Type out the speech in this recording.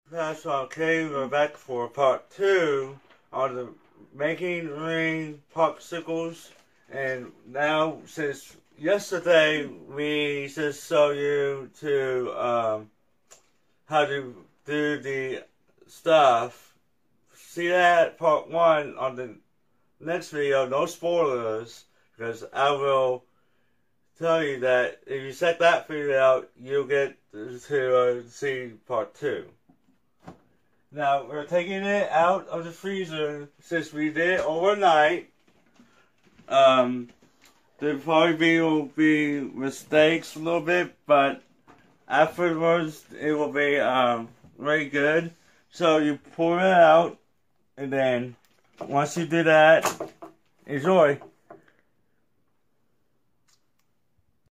Crafts&Arcade, we're back for part 2 on the making ring popsicles. And now, since yesterday we just showed you to how to do the stuff, see that part 1 on the next video. No spoilers, because I will tell you that if you check that video out, you'll get to see part 2. Now, we're taking it out of the freezer since we did it overnight. There probably will be mistakes a little bit, but afterwards it will be very good. So you pour it out, and then once you do that, enjoy.